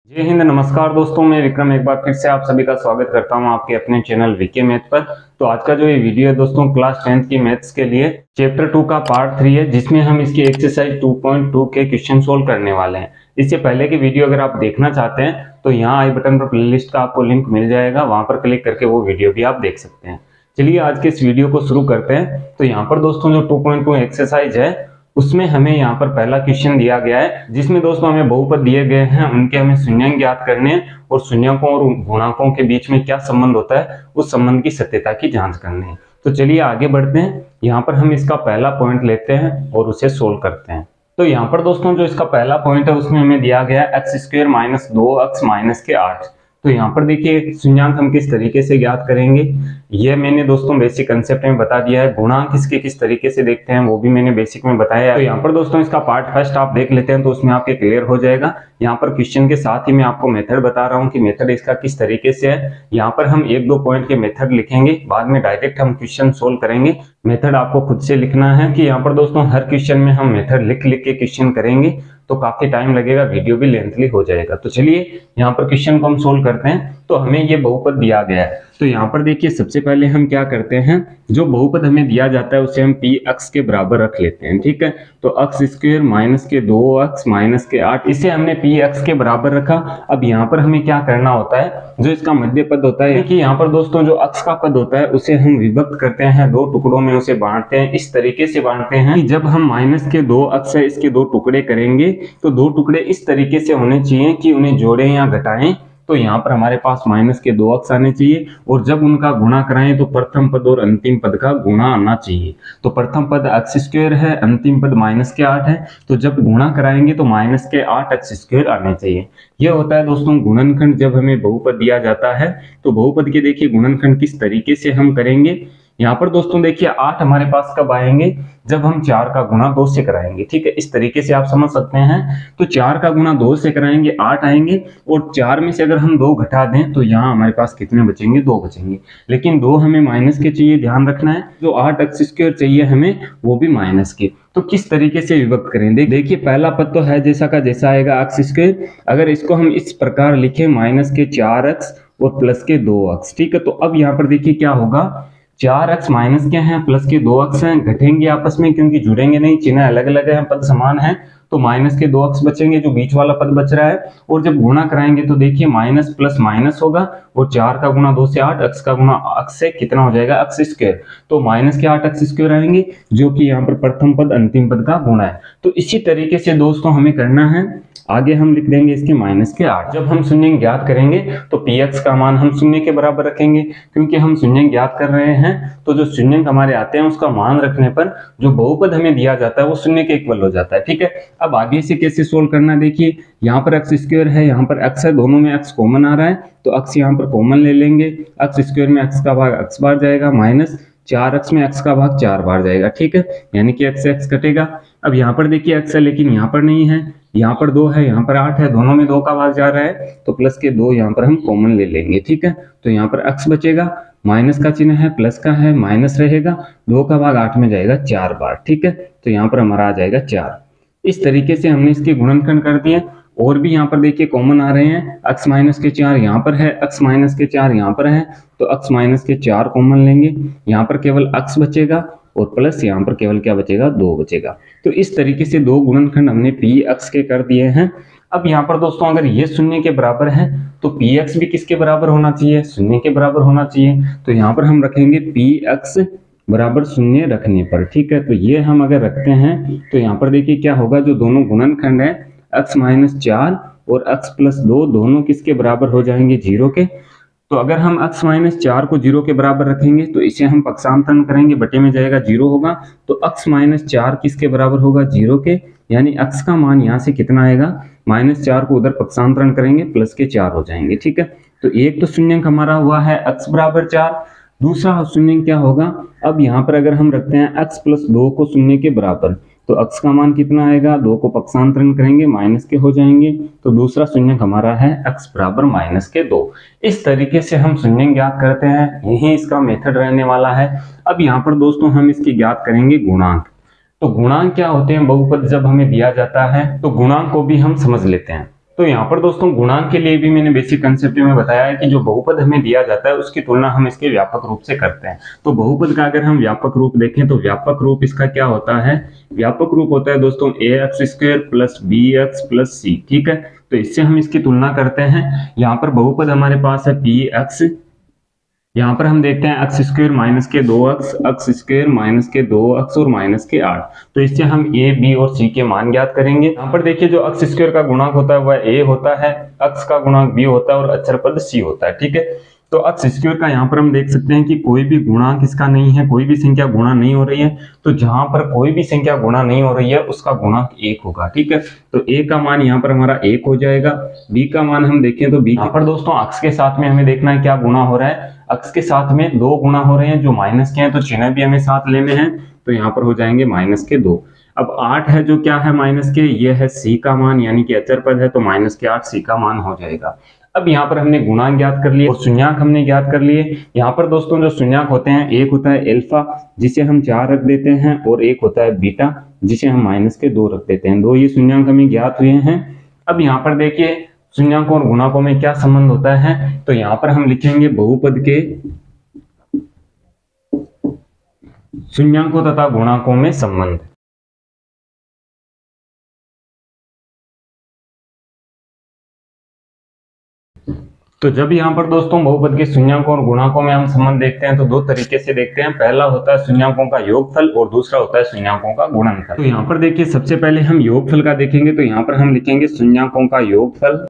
जय हिंद, नमस्कार दोस्तों। मैं विक्रम एक बार फिर से आप सभी का स्वागत करता हूं आपके अपने चैनल वीके मैथ पर। तो आज का जो ये वीडियो है दोस्तों, क्लास 10th की मैथ्स के लिए चैप्टर 2 का पार्ट 3 है, जिसमें हम इसकी एक्सरसाइज 2.2 के क्वेश्चन सोल्व करने वाले हैं। इससे पहले की वीडियो अगर आप देखना चाहते हैं तो यहाँ आई बटन पर प्लेलिस्ट का आपको लिंक मिल जाएगा, वहां पर क्लिक करके वो वीडियो भी आप देख सकते हैं। चलिए आज के इस वीडियो को शुरू करते हैं। तो यहाँ पर दोस्तों जो 2.2 एक्सरसाइज है उसमें हमें यहाँ पर पहला क्वेश्चन दिया गया है, जिसमें दोस्तों हमें बहुपद दिए गए हैं, उनके हमें शून्यांक ज्ञात करने हैं और शून्यकों और गुणांकों के बीच में क्या संबंध होता है उस संबंध की सत्यता की जांच करनी है। तो चलिए आगे बढ़ते हैं। यहाँ पर हम इसका पहला पॉइंट लेते हैं और उसे सोल्व करते हैं। तो यहाँ पर दोस्तों जो इसका पहला पॉइंट है उसमें हमें दिया गया है x² माइनस 2x माइनस के 8। तो यहाँ पर देखिए शून्यांक हम किस तरीके से ज्ञात करेंगे, ये मैंने दोस्तों बेसिक कंसेप्ट में बता दिया है। गुणांक इसके किस तरीके से देखते हैं वो भी मैंने बेसिक में बताया है। तो यहाँ पर दोस्तों इसका पार्ट फर्स्ट आप देख लेते हैं तो उसमें आपके क्लियर हो जाएगा। यहाँ पर क्वेश्चन के साथ ही मैं आपको मेथड बता रहा हूँ कि मेथड इसका किस तरीके से है। यहाँ पर हम 1-2 पॉइंट के मेथड लिखेंगे, बाद में डायरेक्ट हम क्वेश्चन सोल्व करेंगे। मेथड आपको खुद से लिखना है कि यहाँ पर दोस्तों हर क्वेश्चन में हम मेथड लिख लिख के क्वेश्चन करेंगे तो काफी टाइम लगेगा, वीडियो भी लेंथली हो जाएगा। तो चलिए यहाँ पर क्वेश्चन को हम सोल्व करते हैं। तो हमें ये बहुपद दिया गया है, तो यहाँ पर देखिए सबसे पहले हम क्या करते हैं, जो बहुपद हमें दिया जाता है उसे हम px के बराबर रख लेते हैं। ठीक है, तो x² माइनस के 2x माइनस के 8 इसे हमने px के बराबर रखा। अब यहाँ पर हमें क्या करना होता है, जो इसका मध्य पद होता है कि यहाँ पर दोस्तों जो x का पद होता है उसे हम विभक्त करते हैं, 2 टुकड़ों में उसे बांटते हैं। इस तरीके से बांटते हैं कि जब हम माइनस के 2x है इसके 2 टुकड़े करेंगे तो 2 टुकड़े इस तरीके से होने चाहिए कि उन्हें जोड़ें या घटाएं। तो यहाँ पर हमारे पास माइनस के 2x आने चाहिए और जब उनका गुणा कराएं तो प्रथम पद और अंतिम पद का गुणा आना चाहिए। तो प्रथम पद x² है, अंतिम पद माइनस के 8 है, तो जब गुणा कराएंगे तो माइनस के 8x² आने चाहिए। यह होता है दोस्तों गुणनखंड जब हमें बहुपद दिया जाता है। तो बहुपद के देखिए गुणनखंड किस तरीके से हम करेंगे। यहाँ पर दोस्तों देखिए 8 हमारे पास कब आएंगे, जब हम 4 का गुणा 2 से कराएंगे। ठीक है, इस तरीके से आप समझ सकते हैं। तो 4 का गुणा 2 से कराएंगे 8 आएंगे और 4 में से अगर हम 2 घटा दें तो यहाँ हमारे पास कितने बचेंगे, 2 बचेंगे। लेकिन 2 हमें माइनस के चाहिए, ध्यान रखना है। जो 8x² चाहिए हमें वो भी माइनस के। तो किस तरीके से विभक्त करें, देखिए पहला पद तो है जैसा का जैसा आएगा x²। अगर इसको हम इस प्रकार लिखें माइनस के 4x और प्लस के 2x। ठीक है, तो अब यहाँ पर देखिए क्या होगा, 4x माइनस क्या है, प्लस के 2x हैं, घटेंगे आपस में क्योंकि जुड़ेंगे नहीं, चिन्ह अलग अलग है, पद समान है। तो माइनस के 2x बचेंगे, जो बीच वाला पद बच रहा है। और जब गुणा कराएंगे तो देखिए माइनस प्लस माइनस होगा और 4 का गुणा 2 से 8, x का गुणा x से कितना हो जाएगा, x²। तो माइनस के 8x² आएंगे जो कि यहाँ पर प्रथम पद अंतिम पद का गुणा है। तो इसी तरीके से दोस्तों हमें करना है। आगे हम लिख देंगे इसके माइनस के 8। जब हम शून्य ज्ञात करेंगे तो px का मान हम शून्य के बराबर रखेंगे, क्योंकि हम शून्य ज्ञात कर रहे हैं। तो जो शून्य हमारे आते हैं उसका मान रखने पर जो बहुपद हमें दिया जाता है वो शून्य के इक्वल हो जाता है। ठीक है, अब आगे से कैसे सोल्व करना, देखिए यहाँ पर x² है, यहाँ पर x है, दोनों में x कॉमन आ रहा है तो x यहाँ पर कॉमन ले लेंगे। x² में x का भाग x बार जाएगा, माइनस 4x में x का भाग 4 बार जाएगा। ठीक है, यानी कि x कटेगा। अब यहाँ पर देखिए x है लेकिन यहाँ पर नहीं है, यहाँ पर 2 है, यहाँ पर 8 है, दोनों में 2 का भाग जा रहा है तो प्लस के 2 यहाँ पर हम कॉमन ले लेंगे। ठीक है, तो यहाँ पर x बचेगा, माइनस का चिन्ह है, प्लस का है, माइनस रहेगा, 2 का भाग 8 में जाएगा 4 बार। ठीक है, तो यहाँ पर हमारा आ जाएगा 4। इस तरीके से हमने इसके गुणनखंड कर दिए। और भी यहाँ पर देखिए कॉमन आ रहे हैं, x माइनस के 4 यहाँ पर है, x माइनस के 4 यहाँ पर है, तो x माइनस के 4 कॉमन लेंगे, यहाँ पर केवल x बचेगा और प्लस यहाँ पर केवल क्या बचेगा, 2 बचेगा। तो इस तरीके से 2 गुणनखंड हमने px के कर दिए हैं। अब यहाँ पर दोस्तों अगर ये शून्य के बराबर है तो px भी किसके बराबर होना चाहिए, शून्य के बराबर होना चाहिए। तो यहाँ पर हम रखेंगे px बराबर शून्य रखने पर। ठीक है, तो ये हम अगर रखते हैं तो यहाँ पर देखिए क्या होगा, जो दोनों गुणनखंड है x माइनस 4 और x प्लस 2 दोनों किसके बराबर हो जाएंगे, 0 के। तो अगर हम x माइनस 4 को 0 के बराबर रखेंगे तो इसे हम पक्षांतरण करेंगे, बटे में जाएगा 0 होगा। तो x माइनस 4 किसके बराबर होगा, 0 के। यानी x का मान यहाँ से कितना आएगा, -4 को उधर पक्षांतरण करेंगे, प्लस के 4 हो जाएंगे। ठीक है, तो एक तो शून्यंक हमारा हुआ है x बराबर 4, दूसरा शून्यंक क्या होगा, अब यहाँ पर अगर हम रखते हैं x प्लस 2 को शून्य के बराबर तो x का मान कितना आएगा, 2 को पक्षांतरण करेंगे माइनस के हो जाएंगे। तो दूसरा शून्यंक हमारा है x बराबर -2। इस तरीके से हम शून्यंक ज्ञात करते हैं, यही इसका मेथड रहने वाला है। अब यहाँ पर दोस्तों हम इसकी ज्ञात करेंगे गुणांक। तो गुणांक क्या होते हैं, बहुपद जब हमें दिया जाता है तो गुणांक को भी हम समझ लेते हैं। तो यहाँ पर दोस्तों गुणांक के लिए भी मैंने बेसिक कंसेप्ट में बताया है कि जो बहुपद हमें दिया जाता है उसकी तुलना हम इसके व्यापक रूप से करते हैं। तो बहुपद का अगर हम व्यापक रूप देखें तो व्यापक रूप इसका क्या होता है, व्यापक रूप होता है दोस्तों ax² plus bx plus c, ठीक है। तो इससे हम इसकी तुलना करते हैं। यहाँ पर बहुपद हमारे पास है px, यहाँ पर हम देखते हैं x² माइनस के 2x, x² माइनस के 2x और माइनस के 8। तो इससे हम a, b और c के मान ज्ञात करेंगे। यहाँ पर देखिए जो x² का गुणांक होता है वह a होता है, x का गुणांक b होता है और अचर पद c होता है, ठीक है। तो x² का यहाँ पर हम देख सकते हैं कि कोई भी गुणांक इसका नहीं है, कोई भी संख्या गुणा नहीं हो रही है। तो जहां पर कोई भी संख्या गुणा नहीं हो रही है उसका गुणांक 1 होगा, ठीक है। तो a का मान यहाँ पर हमारा 1 हो जाएगा। b का मान हम देखें तो b यहाँ पर दोस्तों x के साथ में हमें देखना है क्या गुणा हो रहा है। x के साथ में 2 गुणा हो रहे हैं जो माइनस के हैं, तो चिन्ह भी हमें साथ लेने हैं। तो यहाँ पर हो जाएंगे माइनस के 2। अब 8 है जो क्या है माइनस के, ये है c का मान, यानी कि अचर पद है, तो माइनस के 8 c का मान हो जाएगा। अब यहाँ पर हमने गुणांक ज्ञात कर लिए और शून्याक हमने ज्ञात कर लिए। यहाँ पर दोस्तों जो शून्याक होते हैं, एक होता है अल्फा जिसे हम 4 रख देते हैं और एक होता है बीटा जिसे हम माइनस के 2 रख देते हैं। 2 ये शून्याक हमें ज्ञात हुए हैं। अब यहाँ पर देखिए शून्याकों और गुणाकों में क्या संबंध होता है, तो यहाँ पर हम लिखेंगे बहुपद के शून्याकों तथा गुणाकों में संबंध। तो जब यहाँ पर दोस्तों बहुपद के शून्याकों और गुणाकों में हम संबंध देखते हैं तो 2 तरीके से देखते हैं। पहला होता है शून्याकों का योगफल और दूसरा होता है शून्याकों का गुणनफल। तो यहाँ पर देखिए सबसे पहले हम योगफल का देखेंगे, तो यहाँ पर हम लिखेंगे शून्याकों का योगफल।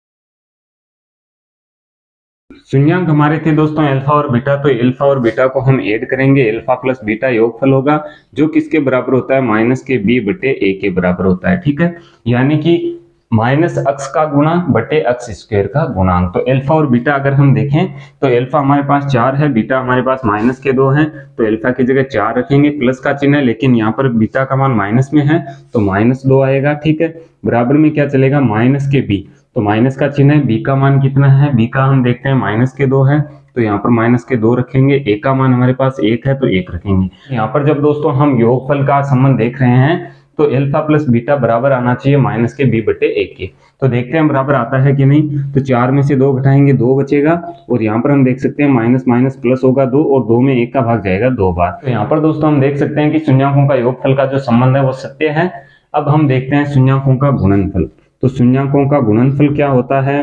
शून्याक हमारे थे दोस्तों अल्फा और बीटा, तो अल्फा और बीटा को हम ऐड करेंगे, अल्फा प्लस बीटा योगफल होगा जो किसके बराबर होता है, माइनस के b बटे a के बराबर होता है, ठीक है। यानी कि माइनस x का गुणा बटे x² का गुणांक। तो अल्फा और बीटा अगर हम देखें तो अल्फा हमारे पास 4 है, बीटा हमारे पास माइनस के 2 है, तो अल्फा की जगह 4 रखेंगे, प्लस का चिन्ह है, लेकिन यहाँ पर बीटा का मान माइनस में है तो -2 आएगा, ठीक है। बराबर में क्या चलेगा, माइनस के b, तो माइनस का चिन्ह है, b का मान कितना है, b का हम देखते हैं माइनस के 2 है, तो यहाँ पर माइनस के 2 रखेंगे। a का मान हमारे पास 1 है तो 1 रखेंगे। यहाँ पर जब दोस्तों हम योगफल का संबंध देख रहे हैं तो अल्फा प्लस बीटा बराबर आना चाहिए माइनस के b बटे a के। तो देखते हैं बराबर आता है कि नहीं। तो 4 में से 2 घटाएंगे 2 बचेगा, और यहाँ पर हम देख सकते हैं माइनस माइनस प्लस होगा 2 और 2 में 1 का भाग जाएगा 2 बार। तो यहाँ पर दोस्तों हम देख सकते हैं कि शून्याकों का योगफल का जो संबंध है वो सत्य है। अब हम देखते हैं शून्याकों का गुणनफल। तो शून्याकों का गुणनफल क्या होता है,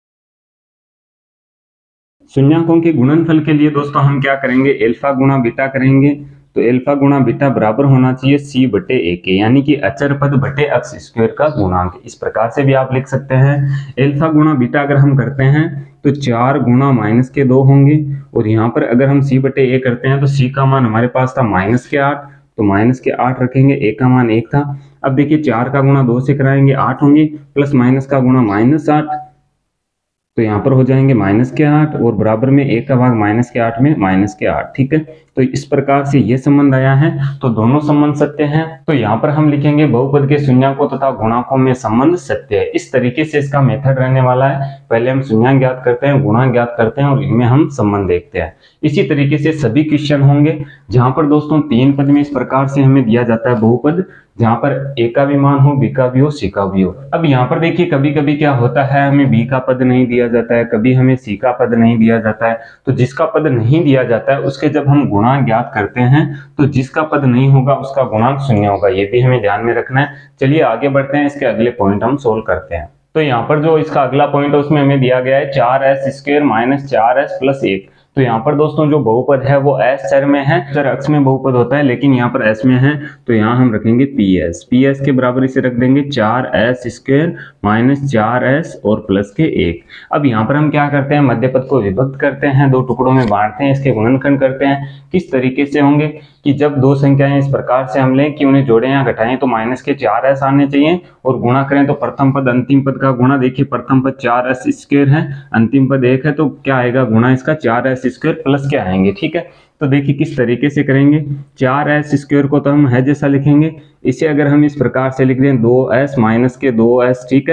शून्याकों के गुणनफल के लिए दोस्तों हम क्या करेंगे, अल्फा गुणा बीटा करेंगे। तो अल्फा गुणा बीटा बराबर होना चाहिए c बटे a के, यानी कि अचर पद बटे x² का गुणांक। इस प्रकार से भी आप लिख सकते हैं। अल्फा गुणा बीटा अगर हम करते हैं तो 4 गुणा माइनस के 2 होंगे, और यहाँ पर अगर हम c बटे a करते हैं तो c का मान हमारे पास था माइनस के 8, तो माइनस के 8 रखेंगे, a का मान 1 था। अब देखिए 4 का गुणा 2 से कराएंगे 8 होंगे, प्लस माइनस का गुणा -8, तो यहाँ पर हो जाएंगे माइनस के 8, और बराबर में 1 का भाग माइनस के 8 में माइनस के 8, ठीक है। तो इस प्रकार से ये संबंध आया है, तो दोनों संबंध सत्य हैं। तो यहाँ पर हम लिखेंगे बहुपद के शून्याकों तथा गुणाकों में संबंध सत्य है। इस तरीके से इसका मेथड रहने वाला है। पहले हम शून्याक ज्ञात करते हैं, गुणांक ज्ञात करते हैं और इनमें हम संबंध देखते हैं। इसी तरीके से सभी क्वेश्चन होंगे जहां पर दोस्तों 3 पद में इस प्रकार से हमें दिया जाता है बहुपद, जहां पर a का भी मान हो, b का भी हो, c का भी हो। अब यहाँ पर देखिए कभी कभी क्या होता है, हमें b का पद नहीं दिया जाता है, कभी हमें c का पद नहीं दिया जाता है। तो जिसका पद नहीं दिया जाता है उसके जब हम गुणांक ज्ञात करते हैं तो जिसका पद नहीं होगा उसका गुणांक 0 होगा, ये भी हमें ध्यान में रखना है। चलिए आगे बढ़ते हैं, इसके अगले पॉइंट हम सोल्व करते हैं। तो यहाँ पर जो इसका अगला पॉइंट है उसमें हमें दिया गया है 4s² माइनस 4s प्लस 1। तो यहाँ पर दोस्तों जो बहुपद है वो s चर में है, चर x में बहुपद होता है लेकिन यहाँ पर s में है, तो यहाँ हम रखेंगे ps के बराबर इसे रख देंगे 4s² माइनस 4s और प्लस के 1। अब यहाँ पर हम क्या करते हैं, मध्य पद को विभक्त करते हैं, 2 टुकड़ों में बांटते हैं, इसके गुणनखंड करते हैं। किस तरीके से होंगे कि जब 2 संख्याएं इस प्रकार से हम लें कि उन्हें जोड़ें या घटाएं तो माइनस के 4s आने चाहिए, और गुणा करें तो प्रथम पद अंतिम पद का गुणा। देखिए प्रथम पद 4s² है, अंतिम पद 1 है, तो क्या आएगा गुणा इसका 4s² प्लस क्या आएंगे, ठीक है। तो देखिए किस तरीके से करेंगे, 4s² को तो हम है जैसा लिखेंगे, इसे अगर हम इस प्रकार से लिख दें 2s माइनस के 2s, ठीक है,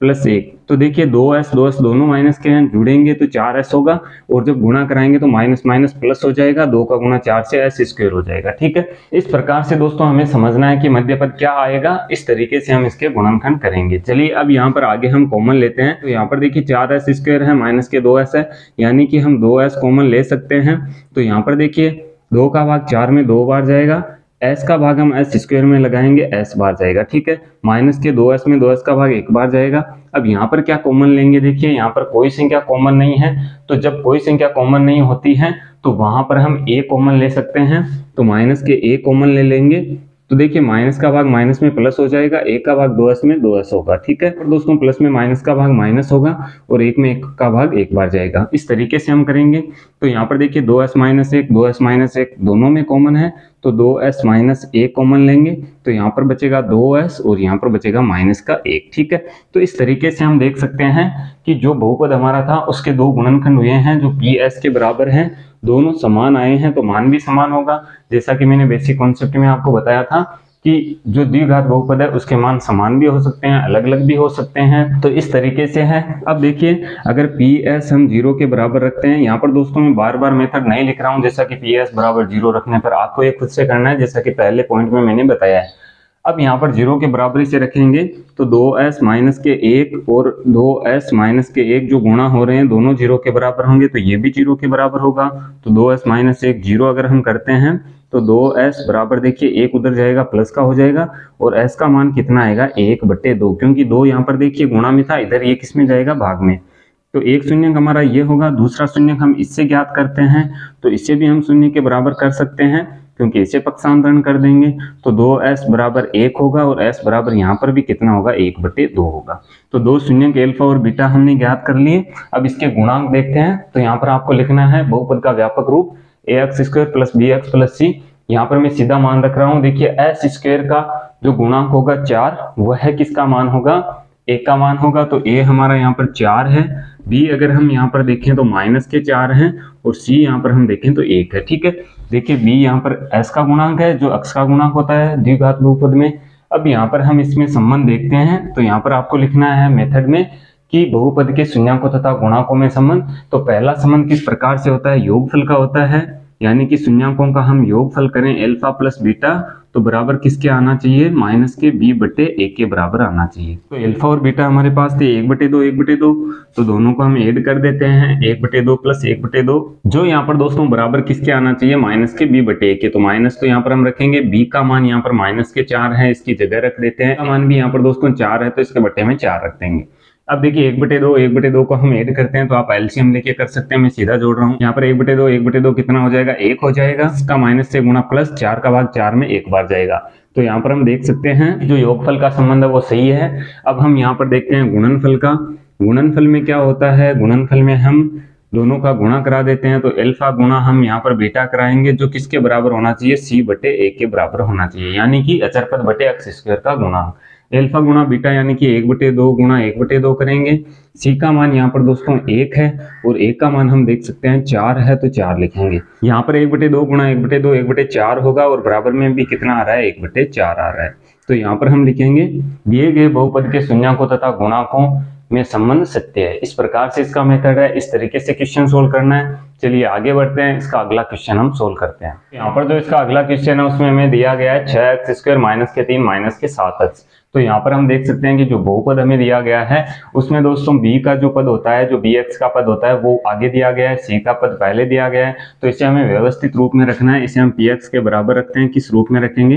प्लस 1। तो देखिए 2s दोनों माइनस के हैं, जुड़ेंगे तो 4s होगा, और जब गुणा कराएंगे तो माइनस माइनस प्लस हो जाएगा, 2 का गुणा 4 से s स्क्वायर हो जाएगा। ठीक है, इस प्रकार से दोस्तों हमें समझना है कि मध्य पद क्या आएगा, इस तरीके से हम इसके गुणनखंड करेंगे। चलिए अब यहाँ पर आगे हम कॉमन लेते हैं। तो यहाँ पर देखिए 4s स्क्वायर है, माइनस के 2s है, यानी कि हम 2s कॉमन ले सकते हैं। तो यहाँ पर देखिए 2 का भाग 4 में 2 बार जाएगा, s का भाग हम s स्क्वायर में लगाएंगे, s बार जाएगा। ठीक है, माइनस के 2s में 2s का भाग 1 बार जाएगा। अब यहाँ पर क्या कॉमन लेंगे, देखिए यहाँ पर कोई संख्या कॉमन नहीं है, तो जब कोई संख्या कॉमन नहीं होती है तो वहां पर हम a कॉमन ले सकते हैं। तो माइनस के a कॉमन ले लेंगे, तो देखिए माइनस का भाग माइनस में प्लस हो जाएगा, एक का भाग 2s में 2s होगा। ठीक है, और दोस्तों प्लस में माइनस का भाग माइनस होगा, और एक में एक का भाग एक बार जाएगा। इस तरीके से हम करेंगे। तो यहाँ पर देखिए 2s माइनस 1 2s माइनस 1 दोनों में कॉमन है, तो 2s माइनस 1 कॉमन लेंगे, तो यहाँ पर बचेगा 2s और यहाँ पर बचेगा माइनस का 1। ठीक है, तो इस तरीके से हम देख सकते हैं कि जो बहुपद हमारा था उसके दो गुणनखंड हुए हैं जो PS के बराबर हैं, दोनों समान आए हैं, तो मान भी समान होगा। जैसा कि मैंने बेसिक कॉन्सेप्ट में आपको बताया था कि जो द्विघात बहुपद है उसके मान समान भी हो सकते हैं, अलग अलग भी हो सकते हैं। तो इस तरीके से है। अब देखिए अगर PS हम 0 के बराबर रखते हैं, यहाँ पर दोस्तों मैं बार बार मेथड नहीं लिख रहा हूँ, जैसा कि PS बराबर 0 रखने पर आपको ये खुद से करना है, जैसा कि पहले पॉइंट में मैंने बताया है। अब यहाँ पर 0 के बराबरी से रखेंगे तो 2s माइनस के 1 और 2s माइनस के 1 जो गुणा हो रहे हैं दोनों 0 के बराबर होंगे, तो ये भी 0 के बराबर होगा। तो 2s माइनस 1 0 अगर हम करते हैं तो 2s बराबर देखिए 1 उधर जाएगा प्लस का हो जाएगा, और s का मान कितना आएगा 1/2, क्योंकि 2 यहाँ पर देखिए गुणा में था, इधर ये किस में जाएगा भाग में। तो एक शून्य हमारा ये होगा। दूसरा शून्य हम इससे ज्ञात करते हैं, तो इसे भी हम शून्य के बराबर कर सकते हैं क्योंकि इसे पक्षांतरण कर देंगे। तो 2s बराबर 1 होगा, और s बराबर यहाँ पर भी कितना होगा 1/2 होगा। तो दो शून्य के अल्फा और बीटा हमने ज्ञात कर लिए। अब इसके गुणांक देखते हैं। तो यहाँ पर आपको लिखना है बहुपद का व्यापक रूप ax² plus bx plus c। यहाँ पर मैं सीधा मान रख रहा हूँ। देखिए s² का जो गुणांक होगा 4, वह किसका मान होगा, a का मान होगा। तो a हमारा यहाँ पर 4 है, b अगर हम यहाँ पर देखें तो माइनस के 4 हैं, और c यहाँ पर हम देखें तो 1 है। ठीक है, देखिए b यहाँ पर s का गुणांक है जो अक्ष का गुणांक होता है द्विघात बहुपद में। अब यहाँ पर हम इसमें संबंध देखते हैं। तो यहाँ पर आपको लिखना है मेथड में कि बहुपद के शून्याकों तथा गुणांकों में संबंध। तो पहला संबंध किस प्रकार से होता है, योगफल का होता है, यानी कि शून्याकों का हम योगफल करें अल्फा प्लस बीटा तो बराबर किसके आना चाहिए, माइनस के b/a के बराबर आना चाहिए। तो अल्फा और बीटा हमारे पास थे 1/2 1/2, तो दोनों को हम ऐड कर देते हैं 1/2 प्लस 1/2, जो यहाँ पर दोस्तों बराबर किसके आना चाहिए, माइनस के b/a के। तो माइनस तो यहाँ पर हम रखेंगे, b का मान यहाँ पर माइनस के 4 है, इसकी जगह रख देते हैं। मान भी यहाँ पर दोस्तों 4 है तो इसके बट्टे में 4 रख देंगे। अब देखिए 1/2 को हम ऐड करते हैं, तो आप एलसीएम लेके कर सकते हैं, मैं सीधा जोड़ रहा हूँ। यहाँ पर 1/2 कितना हो जाएगा, 1 हो जाएगा। इसका माइनस से गुणा प्लस 4 का भाग 4 में 1 बार जाएगा। तो यहाँ पर हम देख सकते हैं जो योगफल का संबंध है वो सही है। अब हम यहाँ पर देखते हैं गुणनफल का। गुणनफल में क्या होता है, गुणनफल में हम दोनों का गुणा करा देते हैं। तो अल्फा गुणा हम यहाँ पर बीटा कराएंगे, जो किसके बराबर होना चाहिए, c/a के बराबर होना चाहिए, यानी कि अचरपद बटे x² का गुणांक। अल्फा गुणा बीटा यानी कि 1/2 गुणा 1/2 करेंगे। c का मान यहाँ पर दोस्तों 1 है, और a का मान हम देख सकते हैं 4 है, तो 4 लिखेंगे। यहाँ पर 1/2 गुणा 1/2 1/4 होगा, और बराबर में भी कितना आ रहा है, 1/4 आ रहा है। तो यहाँ पर हम लिखेंगे दिए गए बहुपद के शून्याकों तथा गुणांकों में संबंध सत्य है। इस प्रकार से इसका मेथड है, इस तरीके से क्वेश्चन सोल्व करना है। चलिए आगे बढ़ते हैं, इसका अगला क्वेश्चन हम सोल्व करते हैं। यहाँ पर जो इसका अगला क्वेश्चन है उसमें हमें दिया गया है 6x² माइनस के 3 माइनस के 7x। तो यहाँ पर हम देख सकते हैं कि जो बहुपद हमें दिया गया है उसमें दोस्तों b का जो पद होता है, जो bx का पद होता है वो आगे दिया गया है, c का पद पहले दिया गया है। तो इसे हमें व्यवस्थित रूप में रखना है। इसे हम px के बराबर रखते हैं, किस रूप में रखेंगे,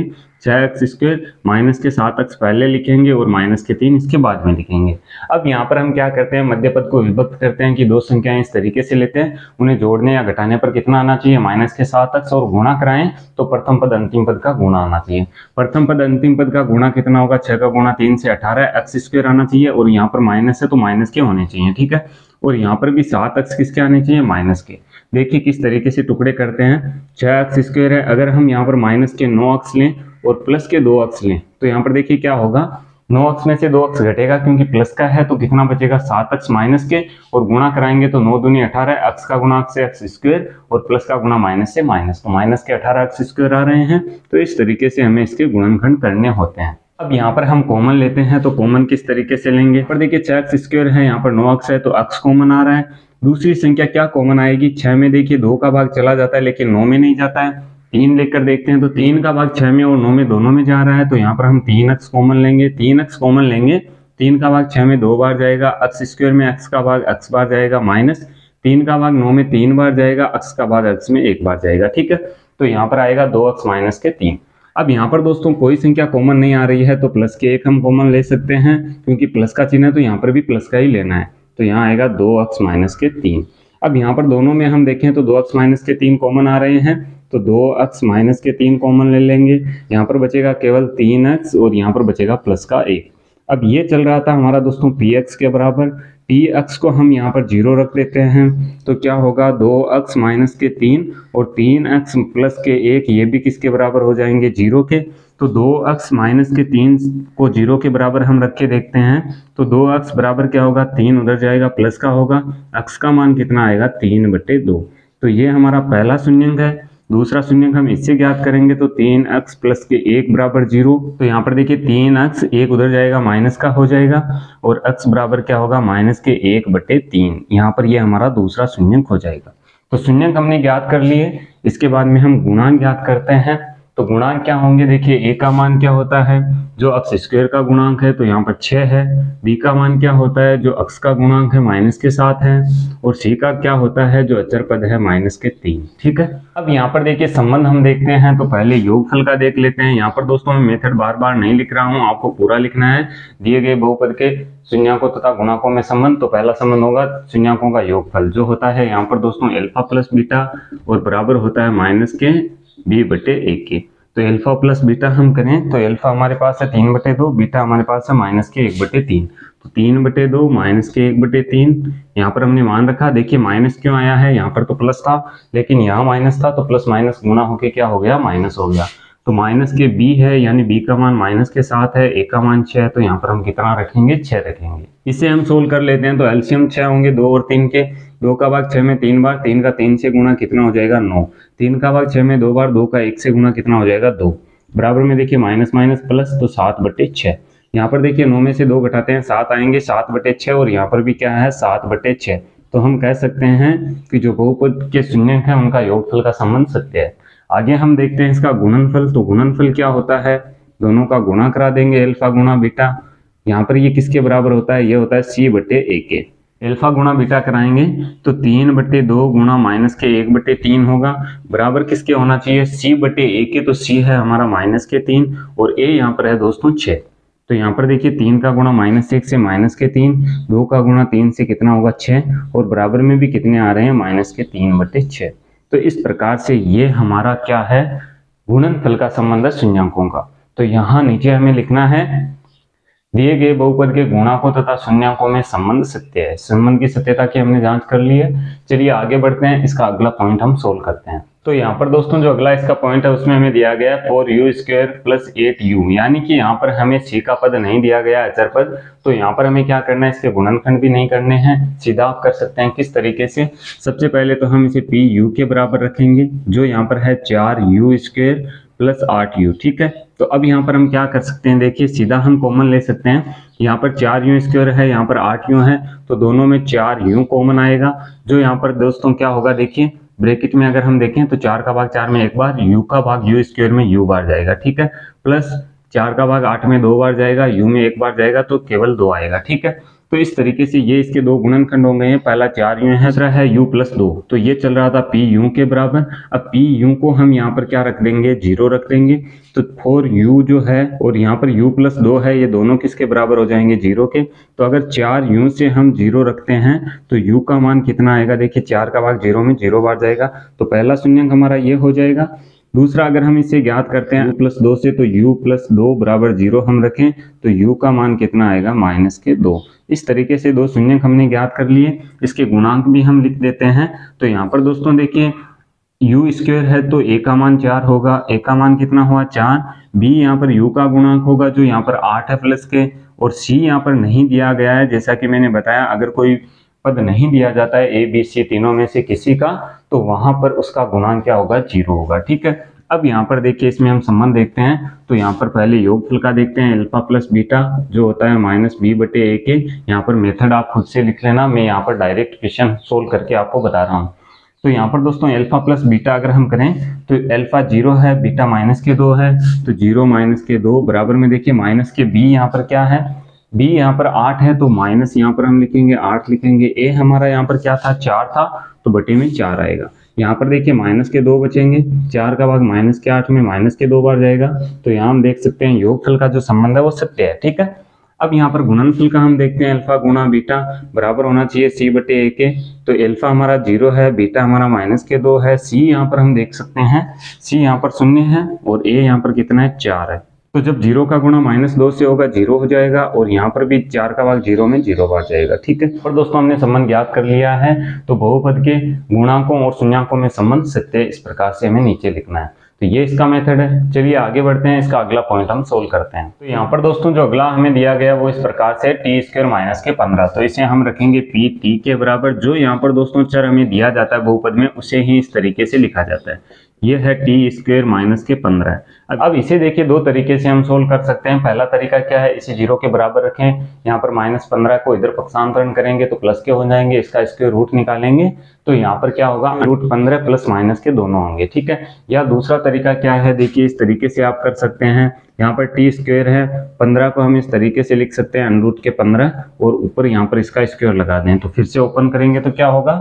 6x² माइनस के 7x पहले लिखेंगे और माइनस के 3 इसके बाद में लिखेंगे। अब यहाँ पर हम क्या करते हैं, मध्य पद को विभक्त करते हैं कि दो संख्याएं इस तरीके से लेते हैं, उन्हें जोड़ने या घटाने पर कितना आना चाहिए, माइनस के 7x, और गुणा कराएं तो प्रथम पद अंतिम पद का गुणा आना चाहिए। प्रथम पद अंतिम पद का गुणा कितना होगा, 6 का गुणा 3 से 18 x² आना चाहिए, और यहाँ पर माइनस है तो माइनस के होने चाहिए। ठीक है, और यहाँ पर भी 7x किसके आने चाहिए, माइनस के। देखिए किस तरीके से टुकड़े करते हैं, 6x² है, अगर हम यहाँ पर माइनस के 9x लें और प्लस के 2x लें तो यहाँ पर देखिए क्या होगा, 9x में से 2x घटेगा क्योंकि प्लस का है, तो कितना बचेगा 7x माइनस के, और गुणा कराएंगे तो 9 दूनी 18, x का गुणा से x² और प्लस का गुणा माइनस से माइनस, तो माइनस के 18 x² आ रहे हैं। तो इस तरीके से हमें इसके गुणनखंड करने होते हैं। अब यहाँ पर हम कॉमन लेते हैं, तो कॉमन किस तरीके से लेंगे, पर देखिए 6x² है, यहाँ पर 9x है तो x कॉमन आ रहा है। दूसरी संख्या क्या कॉमन आएगी, 6 में देखिए 2 का भाग चला जाता है लेकिन 9 में नहीं जाता है। 3 लेकर देखते हैं तो 3 का भाग 6 में और 9 में दोनों में जा रहा है, तो यहाँ पर हम 3x कॉमन लेंगे। 3x कॉमन लेंगे, 3 का भाग 6 में 2 बार जाएगा, x² में x का भाग x बार जाएगा, माइनस 3 का भाग 9 में 3 बार जाएगा, x का भाग x में 1 बार जाएगा। ठीक है, तो यहाँ पर आएगा 2x माइनस के 3। अब यहाँ पर दोस्तों कोई संख्या कॉमन नहीं आ रही है तो प्लस के 1 हम कॉमन ले सकते हैं, क्योंकि प्लस का चिन्ह है तो यहाँ पर भी प्लस का ही लेना है, तो यहाँ आएगा 2x माइनस के 3। अब यहाँ पर दोनों में हम देखें तो 2x माइनस के 3 कॉमन आ रहे हैं, तो 2x माइनस के 3 कॉमन ले लेंगे। यहाँ पर बचेगा केवल 3x और यहाँ पर बचेगा प्लस का 1। अब ये चल रहा था हमारा दोस्तों px के बराबर, px को हम यहाँ पर 0 रख देते हैं, तो क्या होगा 2x माइनस के 3 और 3x प्लस के 1, ये भी किसके बराबर हो जाएंगे 0 के। तो 2x माइनस के 3 को 0 के बराबर हम रख के देखते हैं, तो 2x बराबर क्या होगा, 3 उधर जाएगा प्लस का होगा, x का मान कितना आएगा 3/2। तो ये हमारा पहला शून्यंक है। दूसरा शून्यंक हम इससे ज्ञात करेंगे, तो 3x प्लस के 1 बराबर 0। तो यहाँ पर देखिए 3x 1 उधर जाएगा माइनस का हो जाएगा और x बराबर क्या होगा माइनस के 1/3। यहाँ पर ये हमारा दूसरा शून्यंक हो जाएगा। तो शून्यंक हमने ज्ञात कर लिए, इसके बाद में हम गुणांक ज्ञात करते हैं। तो गुणांक क्या होंगे, देखिए a का मान क्या होता है, जो x² का गुणांक है तो यहाँ पर 6 है। b का मान क्या होता है, जो x का गुणांक है माइनस के 7 है। और c का क्या होता है, जो अचर पद है माइनस के 3। ठीक है, अब यहाँ पर देखिए संबंध हम देखते हैं, तो पहले योगफल का देख लेते हैं। यहाँ पर दोस्तों मैं मेथड बार बार नहीं लिख रहा हूँ, आपको पूरा लिखना है। दिए गए बहुपद के शून्यकों तथा गुणकों में संबंध, तो पहला संबंध होगा शून्यकों का योगफल, जो होता है यहाँ पर दोस्तों अल्फा प्लस बीटा और बराबर होता है माइनस के b/1 के। तो अल्फा प्लस बीटा हम करें तो अल्फा हमारे पास है 3/2, बीटा हमारे पास है माइनस के 1/3। तो 3/2 माइनस के 1/3 यहाँ पर हमने मान रखा। देखिए माइनस क्यों आया है, यहाँ पर तो प्लस था लेकिन यहाँ माइनस था, तो प्लस माइनस गुना होके क्या हो गया, माइनस हो गया। तो माइनस के b है, यानी b का मान माइनस के 7 है, a का मान 6 है, तो यहाँ पर हम कितना रखेंगे, 6 रखेंगे। इसे हम सोल्व कर लेते हैं, तो एलसीएम 6 होंगे 2 और 3 के। 2 का भाग 6 में 3 बार, 3 का 3 से गुना कितना हो जाएगा 9। 3 का भाग 6 में 2 बार, 2 का 1 से गुना कितना हो जाएगा 2। बराबर में देखिए माइनस माइनस प्लस, तो 7/6। यहाँ पर देखिए 9 में से 2 घटाते हैं 7 आएंगे, 7/6 और यहाँ पर भी क्या है 7/6। तो हम कह सकते हैं कि जो बहुपद के शून्यक है उनका योगफल का संबंध सत्य है। आगे हम देखते हैं इसका गुणनफल। तो गुणनफल क्या होता है, दोनों का गुणा करा देंगे, अल्फा गुणा बीटा। यहाँ पर ये किसके बराबर होता है, ये होता है c/a के। अल्फा गुणा बीटा कराएंगे तो 3/2 गुणा माइनस के 1/3 होगा, बराबर किसके होना चाहिए, c/a के। तो c है हमारा माइनस के 3 और a यहाँ पर है दोस्तों 6। तो यहाँ पर देखिए 3 का गुणा -1 से माइनस के 3, 2 का गुणा 3 से कितना होगा 6 और बराबर में भी कितने आ रहे हैं माइनस के 3/6। तो इस प्रकार से ये हमारा क्या है, गुणनफल का संबंध है शून्यकों का। तो यहाँ नीचे हमें लिखना है दिए गए बहुपद के गुणकों तथा शून्यकों में संबंध सत्य है। संबंध की सत्यता की हमने जांच कर ली है। चलिए आगे बढ़ते हैं, इसका अगला पॉइंट हम सोल्व करते हैं। तो यहाँ पर दोस्तों जो अगला इसका पॉइंट है उसमें हमें दिया गया है 4u² + 8u, यानी कि यहाँ पर हमें c का पद नहीं दिया गया अचर पद। तो यहाँ पर हमें क्या करना है, इसके गुणनखंड भी नहीं करने हैं, सीधा आप कर सकते हैं। किस तरीके से, सबसे पहले तो हम इसे pu के बराबर रखेंगे, जो यहाँ पर है 4u² + 8u। ठीक है, तो अब यहाँ पर हम क्या कर सकते हैं, देखिए सीधा हम कॉमन ले सकते हैं। यहाँ पर 4u² है, यहाँ पर 8u है, तो दोनों में 4u कॉमन आएगा। जो यहाँ पर दोस्तों क्या होगा, देखिए ब्रैकेट में अगर हम देखें तो 4 का भाग 4 में 1 बार, u का भाग u² में u बार जाएगा। ठीक है, प्लस 4 का भाग 8 में 2 बार जाएगा, u में 1 बार जाएगा, तो केवल 2 आएगा। ठीक है, तो इस तरीके से ये इसके दो गुणनखंड हो गए हैं। पहला 4u है, दूसरा है u + 2। तो ये चल रहा था pu के बराबर। अब pu को हम यहाँ पर क्या रख देंगे, 0 रख देंगे। तो 4u जो है और यहाँ पर u + 2 है, ये दोनों किसके बराबर हो जाएंगे, 0 के। तो अगर 4u से हम 0 रखते हैं तो u का मान कितना आएगा, देखिए 4 का भाग 0 में 0 बार जाएगा, तो पहला शून्यंक हमारा ये हो जाएगा। दूसरा अगर हम इसे ज्ञात करते हैं u + 2 से, तो u + 2 = 0 हम रखें तो u का मान कितना आएगा, -2। इस तरीके से दो शून्यक हमने ज्ञात कर लिए। इसके गुणांक भी हम लिख देते हैं। तो यहाँ पर दोस्तों देखिए u² है तो a का मान 4 होगा, a का मान कितना हुआ 4। b यहाँ पर u का गुणांक होगा जो यहाँ पर 8 है प्लस के, और c यहाँ पर नहीं दिया गया है। जैसा कि मैंने बताया, अगर कोई पद नहीं दिया जाता है a b c तीनों में से किसी का, तो वहां पर उसका गुणांक क्या होगा, 0 होगा। ठीक है, अब यहाँ पर देखिए इसमें हम संबंध देखते हैं, तो यहाँ पर पहले योगफल का देखते हैं, अल्फा प्लस बीटा जो होता है माइनस बी बटे ए के। यहाँ पर मेथड आप खुद से लिख लेना, मैं यहाँ पर डायरेक्ट क्वेश्चन सोल्व करके आपको बता रहा हूँ। तो यहाँ पर दोस्तों अल्फा प्लस बीटा अगर हम करें तो अल्फा 0 है, बीटा माइनस के 2 है, तो 0 माइनस के 2 बराबर में देखिए माइनस के बी यहाँ पर क्या है, बी यहाँ पर 8 है, तो माइनस यहाँ पर हम लिखेंगे 8 लिखेंगे। ए हमारा यहाँ पर क्या था, 4 था, तो बटे में 4 आएगा। यहाँ पर देखिए माइनस के 2 बचेंगे, 4 का भाग माइनस के 8 में माइनस के 2 बार जाएगा, तो यहाँ हम देख सकते हैं योगफल का जो संबंध है वो सत्य है। ठीक है, अब यहाँ पर गुणनफल का हम देखते हैं, अल्फा गुणा बीटा बराबर होना चाहिए सी बटे ए के। तो अल्फा हमारा 0 है, बीटा हमारा माइनस के 2 है, सी यहाँ पर हम देख सकते हैं, सी यहाँ पर 0 है और ए यहाँ पर कितना है, 4 है। तो जब 0 का गुणा -2 से होगा 0 हो जाएगा और यहाँ पर भी 4 का भाग 0 में 0 बार जाएगा। ठीक है, और दोस्तों हमने संबंध ज्ञात कर लिया है। तो बहुपद के गुणांकों और शून्याकों में संबंध सत्य, इस प्रकार से हमें नीचे लिखना है। तो ये इसका मेथड है। चलिए आगे बढ़ते हैं, इसका अगला पॉइंट हम सोल्व करते हैं। तो यहाँ पर दोस्तों जो अगला हमें दिया गया वो इस प्रकार से t² माइनस के 15, तो इसे हम रखेंगे p t के बराबर। जो यहाँ पर दोस्तों चर हमें दिया जाता है बहुपद में उसे ही इस तरीके से लिखा जाता है। ये है t² माइनस के 15। अब इसे देखिए दो तरीके से हम सोल्व कर सकते हैं। पहला तरीका क्या है, इसे 0 के बराबर रखें, यहाँ पर -15 को इधर पक्षांतरण करेंगे तो प्लस के हो जाएंगे, इसका स्क्वायर रूट निकालेंगे तो यहाँ पर क्या होगा, √15 प्लस माइनस के दोनों होंगे। ठीक है, या दूसरा तरीका क्या है, देखिए इस तरीके से आप कर सकते हैं। यहाँ पर t² है, 15 को हम इस तरीके से लिख सकते हैं √15 और ऊपर यहाँ पर इसका स्क्वायर लगा दें, तो फिर से ओपन करेंगे तो क्या होगा,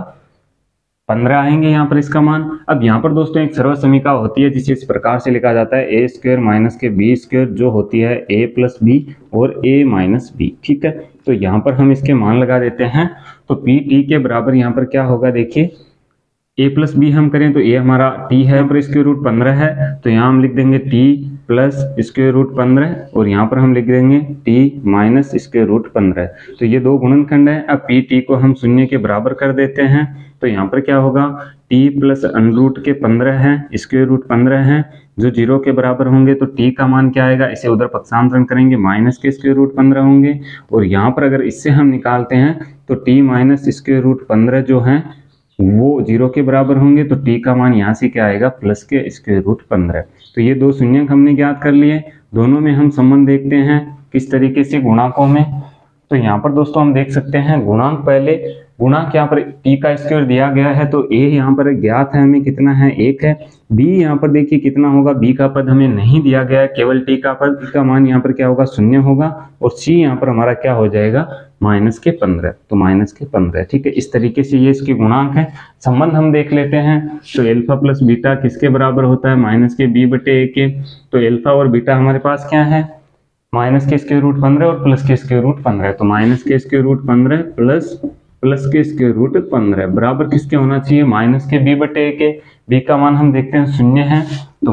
15 आएंगे यहाँ पर इसका मान। अब यहाँ पर दोस्तों एक सर्व समीका होती है जिसे इस प्रकार से लिखा जाता है a² माइनस के b² जो होती है a प्लस बी और a माइनस बी। ठीक है, तो यहाँ पर हम इसके मान लगा देते हैं। तो p t के बराबर यहाँ पर क्या होगा, देखिए a प्लस बी हम करें तो a हमारा t है पर स्क्वायर रूट 15 है, तो यहाँ हम लिख देंगे t प्लस स्क्वायर रूट 15 और यहाँ पर हम लिख देंगे t माइनस स्क्वायर रूट 15। तो ये दो गुणनखंड है। अब p t को हम 0 के बराबर कर देते हैं, तो यहाँ पर क्या होगा, t प्लस √15 है, स्क्वायर रूट 15 है, जो 0 के बराबर होंगे तो t का मान क्या आएगा, इसे उधर पक्षांतरण करेंगे माइनस के स्क्वायर रूट 15 होंगे, और यहाँ पर अगर इससे हम निकालते हैं तो t माइनस स्क्वायर रूट 15 जो है वो 0 के बराबर होंगे, तो t का मान यहाँ से क्या आएगा, प्लस के स्क्वायर रूट 15। तो ये दो शून्यक हमने ज्ञात कर लिए। दोनों में हम संबंध देखते हैं किस तरीके से, गुणांकों में। तो यहाँ पर दोस्तों हम देख सकते हैं गुणांक, पहले गुणांक यहाँ पर t का स्क्वायर दिया गया है तो a यहाँ पर ज्ञात है हमें कितना है, 1 है। b यहाँ पर देखिए कितना होगा, b का पद हमें नहीं दिया गया है, केवल t का पद, t का मान यहाँ पर क्या होगा, 0 होगा, और c यहाँ पर हमारा क्या हो जाएगा, -15, तो -15। ठीक है, इस तरीके से ये इसके गुणांक है। संबंध हम देख लेते हैं। तो अल्फा प्लस बीटा किसके बराबर होता है, माइनस के b बटे a के। तो अल्फा और बीटा हमारे पास क्या है, माइनस के स्क्वायर रूट 15 और प्लस के स्क्वायर रूट 15। तो माइनस के स्क्वायर रूट 15 प्लस के स्क्वायर रूट 15 बराबर किसके होना चाहिए, माइनस के b बटे a के। b का मान हम देखते हैं 0 है, तो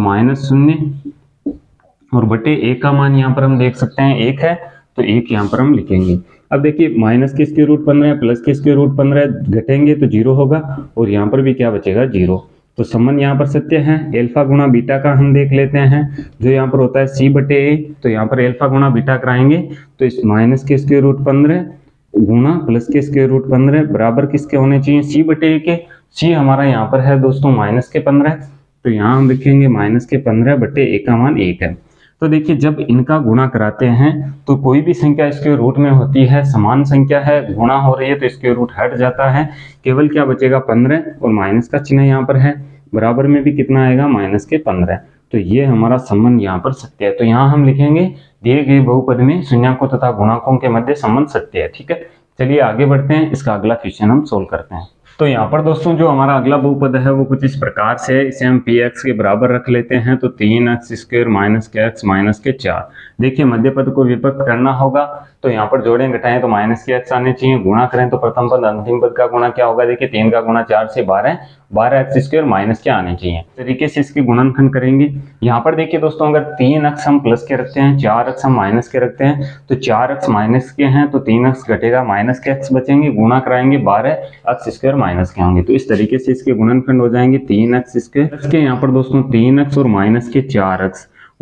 -0 और बटे a का मान यहाँ पर हम देख सकते हैं 1 है, तो 1 यहाँ पर हम लिखेंगे। अब देखिए माइनस के स्क्वायर रूट 15 प्लस के स्क्वायर रूट 15 घटेंगे तो 0 होगा, और यहाँ पर भी क्या बचेगा, 0। तो संबंध यहाँ पर सत्य है। अल्फा गुणा बीटा का हम देख लेते हैं, जो यहाँ पर होता है c बटे a। तो यहाँ पर अल्फा गुणा बीटा कराएंगे तो इस माइनस के स्क्वायर रूट 15 गुणा प्लस के स्क्वायर रूट 15 बराबर किसके होने चाहिए, c बटे a के। c हमारा यहाँ पर है दोस्तों माइनस के 15, तो यहाँ हम लिखेंगे माइनस के 15 बटे a का मान 1 है। तो देखिए जब इनका गुणा कराते हैं तो कोई भी संख्या स्क्वायर रूट में होती है, समान संख्या है, गुणा हो रही है तो स्क्वायर रूट हट जाता है, केवल क्या बचेगा 15 और माइनस का चिन्ह यहाँ पर है, बराबर में भी कितना आएगा, माइनस के 15। तो ये हमारा संबंध यहाँ पर सत्य है। तो यहाँ हम लिखेंगे दिए गए बहुपद में शून्याकों तथा गुणांकों के मध्य संबंध सत्य है। ठीक है, चलिए आगे बढ़ते हैं, इसका अगला क्वेश्चन हम सोल्व करते हैं। तो यहाँ पर दोस्तों जो हमारा अगला बहुपद है वो कुछ इस प्रकार से है, इसे हम px के बराबर रख लेते हैं। तो 3x² माइनस के x माइनस के 4। देखिए मध्य पद को विभक्त करना होगा, तो यहाँ पर जोड़ें घटाएं तो माइनस के x आने चाहिए, गुणा करें तो प्रथम पद अंतिम पद का गुणा क्या होगा, देखिए 3 का गुणा 4 से 12, 12x² माइनस के आने चाहिए। तरीके से इसके गुणनखंड करेंगे। यहाँ पर देखिए दोस्तों अगर 3x हम प्लस के रखते हैं, 4x हम माइनस के रखते हैं, तो 4x माइनस के हैं तो 3x घटेगा, माइनस के x बचेंगे, गुणा कराएंगे 12x² माइनस के होंगे। तो इस तरीके से इसके गुणनखंड हो जाएंगे 3x² के यहाँ पर दोस्तों 3x और माइनस के 4x,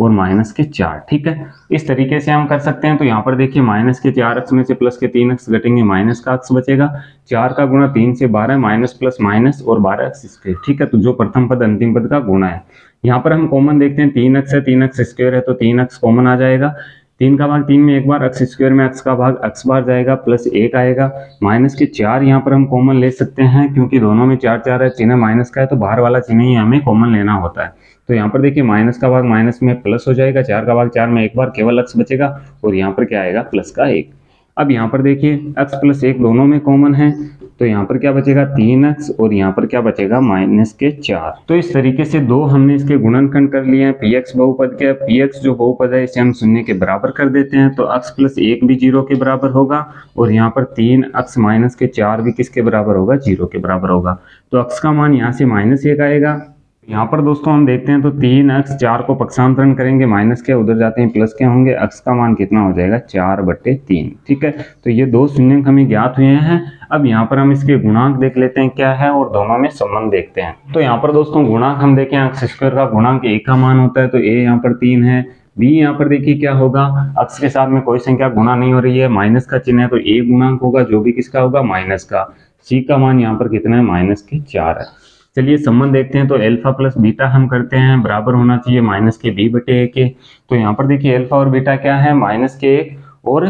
और माइनस के 4। ठीक है, इस तरीके से हम कर सकते हैं। तो यहाँ पर देखिए माइनस के 4 अक्स में से प्लस के 3 अक्स घटेंगे, माइनस का अक्स बचेगा। 4 का गुणा 3 से 12, माइनस प्लस माइनस और 12 अक्स स्क्वायर। ठीक है, तो जो प्रथम पद अंतिम पद का गुणा है। यहाँ पर हम कॉमन देखते हैं, 3 अक्स है, 3 अक्स स्क्वायर है तो 3 अक्स कॉमन आ जाएगा। 3 का भाग 3 में एक बार, अक्स स्क्वायर में अक्स का भाग अक्स बार जाएगा, प्लस 1 आएगा। माइनस के 4 यहाँ पर हम कॉमन ले सकते हैं क्योंकि दोनों में 4 4 है, चिन्ह माइनस का है तो बाहर वाला चिन्ह ही हमें कॉमन लेना होता है। तो यहाँ पर देखिए माइनस का भाग माइनस में प्लस हो जाएगा, 4 का भाग 4 में एक बार, केवल अक्स बचेगा और यहाँ पर क्या आएगा प्लस का 1। अब यहाँ पर देखिए अक्स प्लस 1 दोनों में कॉमन है तो यहाँ पर क्या बचेगा 3 अक्स और यहाँ पर क्या बचेगा माइनस के 4। तो इस तरीके से दो हमने इसके गुणनखंड कर लिए हैं। पी एक्स बहुपद के, पी एक्स जो बहुपद है इसे हम शून्य के बराबर कर देते हैं तो अक्स प्लस 1 भी 0 के बराबर होगा और यहाँ पर 3 अक्स माइनस के 4 भी किसके बराबर होगा 0 के बराबर होगा। तो अक्स का मान यहाँ से -1 आएगा। यहाँ पर दोस्तों हम देखते हैं तो 3 अक्स 4 को पक्षांतरण करेंगे, माइनस के उधर जाते हैं प्लस के होंगे, अक्स का मान कितना हो जाएगा 4/3। ठीक है, तो ये दो शून्य हमें ज्ञात हुए हैं। अब यहाँ पर हम इसके गुणांक देख लेते हैं क्या है और दोनों में संबंध देखते हैं। तो यहाँ पर दोस्तों गुणांक हम देखें, अक्स स्क्वायर का गुणांक a का मान होता है तो a यहाँ पर 3 है। b यहाँ पर देखिए क्या होगा, अक्स के साथ में कोई संख्या गुणा नहीं हो रही है, माइनस का चिन्ह है तो a गुणांक होगा जो भी किसका होगा माइनस का। c का मान यहाँ पर कितना है -4 है। चलिए संबंध देखते हैं तो अल्फा प्लस बीटा हम करते हैं बराबर होना चाहिए -b/a के। तो यहाँ पर देखिए अल्फा और बीटा क्या है -1 और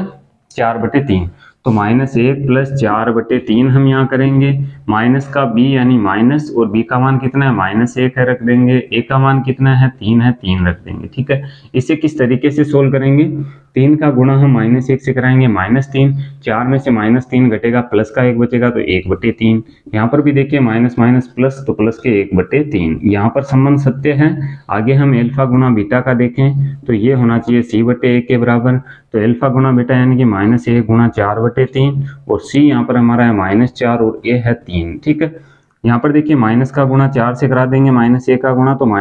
4/3। तो -1 प्लस 4/3 हम यहाँ करेंगे। माइनस का b यानी माइनस और b का मान कितना है -1 है रख देंगे, a का मान कितना है 3 है 3 रख देंगे। ठीक है, इसे किस तरीके से सोल्व करेंगे, 3 का गुणा हम -1 से कराएंगे -3, 4 में से -3 घटेगा प्लस का 1 बचेगा तो 1/3। यहाँ पर भी देखिए माइनस माइनस प्लस तो प्लस के 1/3। यहाँ पर संबंध सत्य है। आगे हम अल्फा गुणा बीटा का देखें तो ये होना चाहिए c/a के बराबर। तो अल्फा गुणा बीटा यानी कि -1 गुणा 4/3 और c यहाँ पर हमारा है -4 और a है 3। ठीक है, यहाँ पर देखिए माइनस का गुणा 4 से करा देंगे, -1 का गुणा तो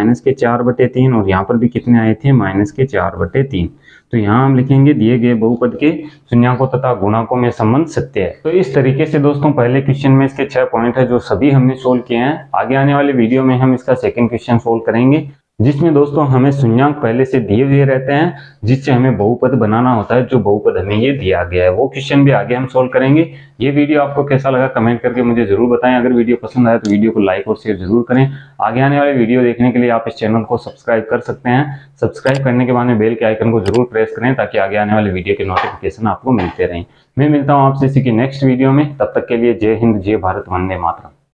-4/3 और यहाँ पर भी कितने आए थे -4/3। तो यहाँ हम लिखेंगे दिए गए बहुपद के शून्याकों तथा गुणांकों में संबंध सत्य है। तो इस तरीके से दोस्तों पहले क्वेश्चन में इसके 6 पॉइंट है जो सभी हमने सोल्व किए हैं। आगे आने वाले वीडियो में हम इसका सेकंड क्वेश्चन सोल्व करेंगे जिसमें दोस्तों हमें शून्याक पहले से दिए हुए रहते हैं जिससे हमें बहुपद बनाना होता है। जो बहुपद हमें ये दिया गया है वो क्वेश्चन भी आगे हम सोल्व करेंगे। ये वीडियो आपको कैसा लगा कमेंट करके मुझे जरूर बताएं। अगर वीडियो पसंद आए तो वीडियो को लाइक और शेयर जरूर करें। आगे आने वाले वीडियो देखने के लिए आप इस चैनल को सब्सक्राइब कर सकते हैं। सब्सक्राइब करने के बाद में बेल के आइकन को जरूर प्रेस करें ताकि आगे आने वाले वीडियो के नोटिफिकेशन आपको मिलते रहें। मैं मिलता हूँ आपसे इसी की नेक्स्ट वीडियो में, तब तक के लिए जय हिंद, जय भारत, वंदे मातरम।